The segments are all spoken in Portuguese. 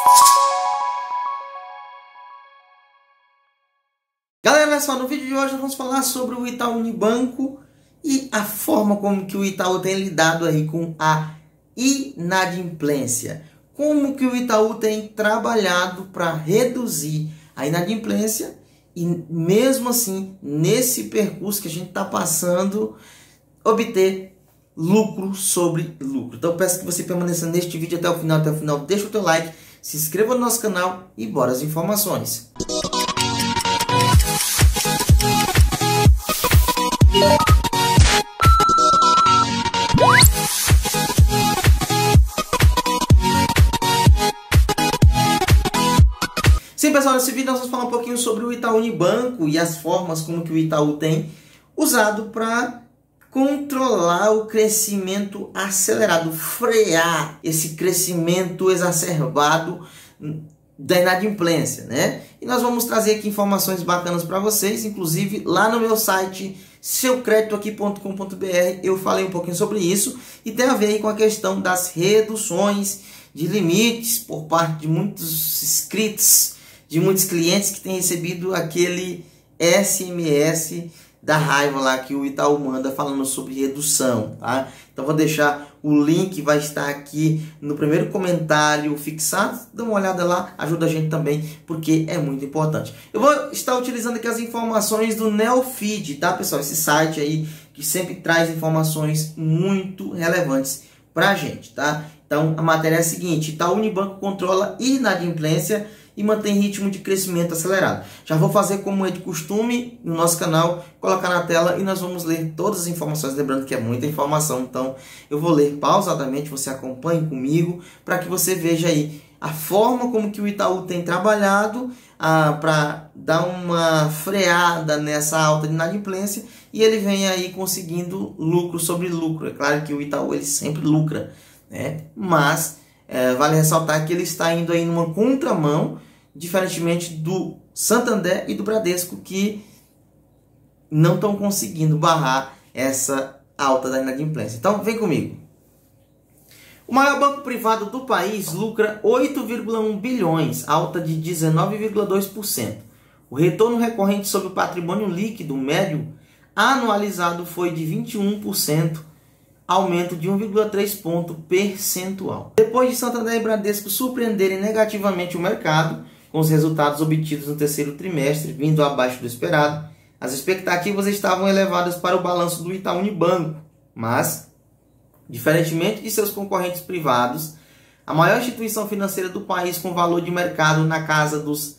Galera, olha só, no vídeo de hoje vamos falar sobre o Itaú Unibanco e a forma como que o Itaú tem lidado aí com a inadimplência. Como que o Itaú tem trabalhado para reduzir a inadimplência e mesmo assim, nesse percurso que a gente está passando, obter lucro sobre lucro. Então peço que você permaneça neste vídeo até o final, deixa o teu like, se inscreva no nosso canal e bora as informações. Sim, pessoal, nesse vídeo nós vamos falar um pouquinho sobre o Itaú Unibanco e as formas como que o Itaú tem usado para controlar o crescimento acelerado, frear esse crescimento exacerbado da inadimplência, né? E nós vamos trazer aqui informações bacanas para vocês, inclusive lá no meu site seucreditoaqui.com.br eu falei um pouquinho sobre isso e tem a ver aí com a questão das reduções de limites por parte de muitos inscritos, de muitos clientes que têm recebido aquele SMS da raiva lá que o Itaú manda falando sobre redução, tá? Então vou deixar o link, vai estar aqui no primeiro comentário fixado, dá uma olhada lá, ajuda a gente também, porque é muito importante. Eu vou estar utilizando aqui as informações do Neofeed, tá, pessoal? Esse site aí que sempre traz informações muito relevantes pra gente, tá? Então a matéria é a seguinte: Itaú Unibanco controla inadimplência e mantém ritmo de crescimento acelerado. Já vou fazer como é de costume no nosso canal, colocar na tela e nós vamos ler todas as informações, lembrando que é muita informação, então eu vou ler pausadamente, você acompanhe comigo, para que você veja aí a forma como que o Itaú tem trabalhado para dar uma freada nessa alta de inadimplência e ele vem aí conseguindo lucro sobre lucro. É claro que o Itaú ele sempre lucra, né? Mas vale ressaltar que ele está indo aí numa contramão, diferentemente do Santander e do Bradesco, que não estão conseguindo barrar essa alta da inadimplência. Então, vem comigo. O maior banco privado do país lucra 8,1 bilhões, alta de 19,2%. O retorno recorrente sobre o patrimônio líquido médio anualizado foi de 21%, aumento de 1,3 ponto percentual. Depois de Santander e Bradesco surpreenderem negativamente o mercado com os resultados obtidos no terceiro trimestre, vindo abaixo do esperado, as expectativas estavam elevadas para o balanço do Itaú Unibanco, mas, diferentemente de seus concorrentes privados, a maior instituição financeira do país com valor de mercado na casa dos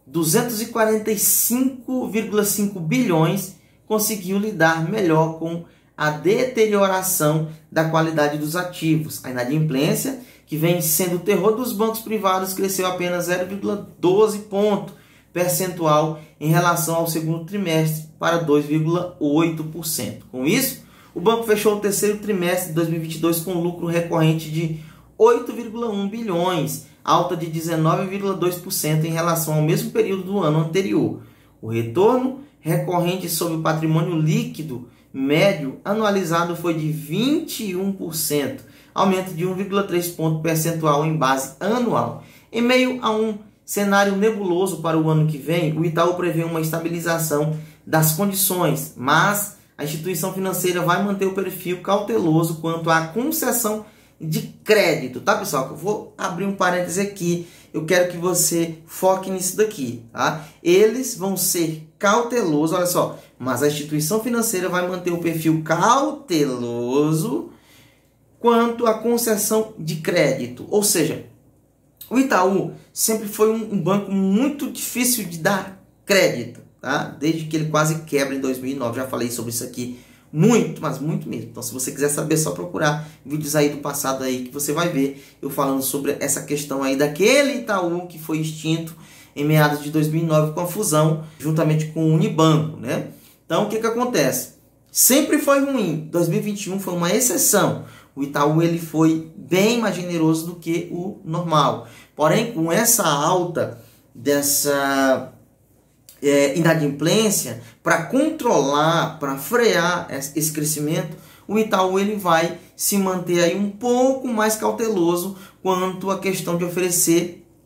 245,5 bilhões conseguiu lidar melhor com a deterioração da qualidade dos ativos. A inadimplência, que vem sendo o terror dos bancos privados, cresceu apenas 0,12 ponto percentual em relação ao segundo trimestre para 2,8%. Com isso, o banco fechou o terceiro trimestre de 2022 com lucro recorrente de 8,1 bilhões, alta de 19,2% em relação ao mesmo período do ano anterior. O retorno recorrente sobre o patrimônio líquido médio anualizado foi de 21%, aumento de 1,3 ponto percentual em base anual. Em meio a um cenário nebuloso para o ano que vem, o Itaú prevê uma estabilização das condições, mas a instituição financeira vai manter o perfil cauteloso quanto à concessão de crédito, tá, pessoal? Eu vou abrir um parêntese aqui, eu quero que você foque nisso daqui, tá? Eles vão ser cautelosos, olha só, mas a instituição financeira vai manter o perfil cauteloso quanto à concessão de crédito. Ou seja, o Itaú sempre foi um banco muito difícil de dar crédito, tá? Desde que ele quase quebra em 2009, já falei sobre isso aqui muito, mas muito mesmo. Então, se você quiser saber, é só procurar vídeos aí do passado aí que você vai ver eu falando sobre essa questão aí daquele Itaú que foi extinto em meados de 2009 com a fusão juntamente com o Unibanco, né? Então, o que que acontece? Sempre foi ruim. 2021 foi uma exceção. O Itaú ele foi bem mais generoso do que o normal. Porém, com essa alta dessa inadimplência, para controlar, para frear esse crescimento, o Itaú ele vai se manter aí um pouco mais cauteloso quanto à questão de oferecer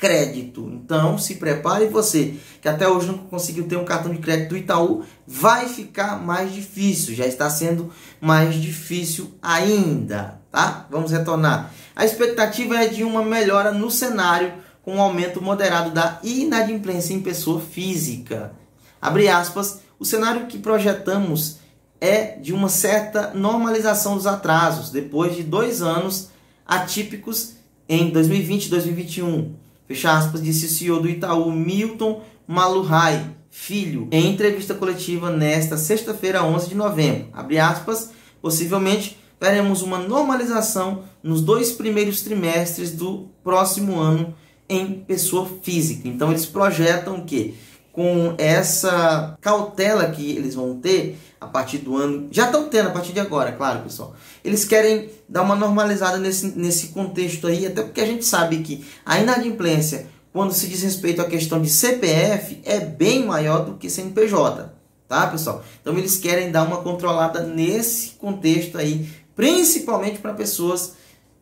crédito. Então, se prepare você, que até hoje não conseguiu ter um cartão de crédito do Itaú, vai ficar mais difícil, já está sendo mais difícil ainda, tá? Vamos retornar. A expectativa é de uma melhora no cenário com um aumento moderado da inadimplência em pessoa física. Abre aspas, o cenário que projetamos é de uma certa normalização dos atrasos, depois de 2 anos atípicos em 2020 e 2021. Fecha aspas, disse o CEO do Itaú, Milton Malurai Filho, em entrevista coletiva nesta sexta-feira, 11 de novembro. Abre aspas, possivelmente veremos uma normalização nos 2 primeiros trimestres do próximo ano em pessoa física. Então eles projetam que com essa cautela que eles vão ter a partir do ano, já estão tendo a partir de agora, claro, pessoal. Eles querem dar uma normalizada nesse contexto aí, até porque a gente sabe que a inadimplência, quando se diz respeito à questão de CPF, é bem maior do que CNPJ, tá, pessoal? Então eles querem dar uma controlada nesse contexto aí, principalmente para pessoas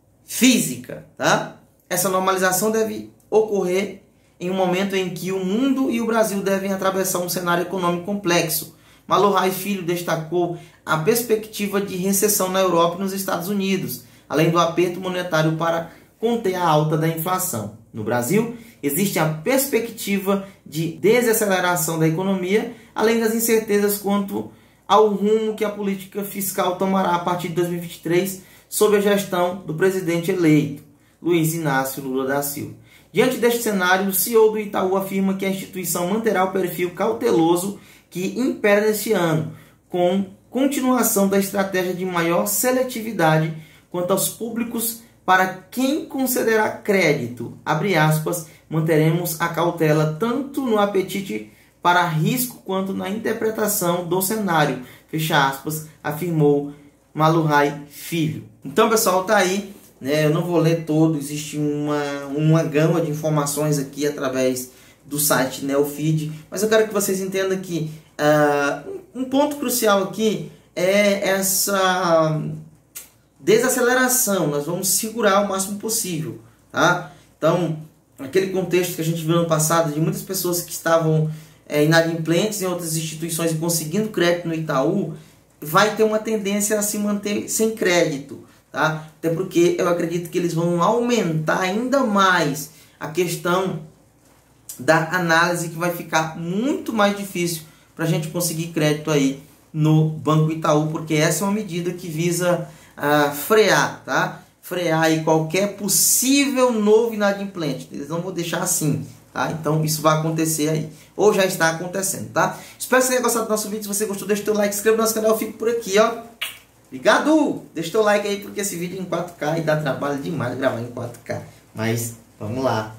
físicas, tá? Essa normalização deve ocorrer em um momento em que o mundo e o Brasil devem atravessar um cenário econômico complexo. Malurai Filho destacou a perspectiva de recessão na Europa e nos Estados Unidos, além do aperto monetário para conter a alta da inflação. No Brasil, existe a perspectiva de desaceleração da economia, além das incertezas quanto ao rumo que a política fiscal tomará a partir de 2023 sob a gestão do presidente eleito, Luiz Inácio Lula da Silva. Diante deste cenário, o CEO do Itaú afirma que a instituição manterá o perfil cauteloso que impera neste ano, com continuação da estratégia de maior seletividade quanto aos públicos para quem concederá crédito. Abre aspas, manteremos a cautela tanto no apetite para risco quanto na interpretação do cenário. Fecha aspas, afirmou Malurai Filho. Então, pessoal, tá aí. Eu não vou ler todo, existe uma gama de informações aqui através do site Neofeed, mas eu quero que vocês entendam que um ponto crucial aqui é essa desaceleração. Nós vamos segurar o máximo possível, tá? Então, aquele contexto que a gente viu no passado de muitas pessoas que estavam inadimplentes em outras instituições e conseguindo crédito no Itaú, vai ter uma tendência a se manter sem crédito, tá? Até porque eu acredito que eles vão aumentar ainda mais a questão da análise, que vai ficar muito mais difícil para a gente conseguir crédito aí no Banco Itaú, porque essa é uma medida que visa frear, tá? Frear aí qualquer possível novo inadimplente. Eles não vão deixar assim, tá? Então isso vai acontecer aí, ou já está acontecendo, tá? Espero que você tenha gostado do nosso vídeo. Se você gostou, deixa o teu like, se inscreva no nosso canal, eu fico por aqui, ó. Obrigado! Deixa o teu like aí, porque esse vídeo é em 4K e dá trabalho demais gravar em 4K. Mas vamos lá.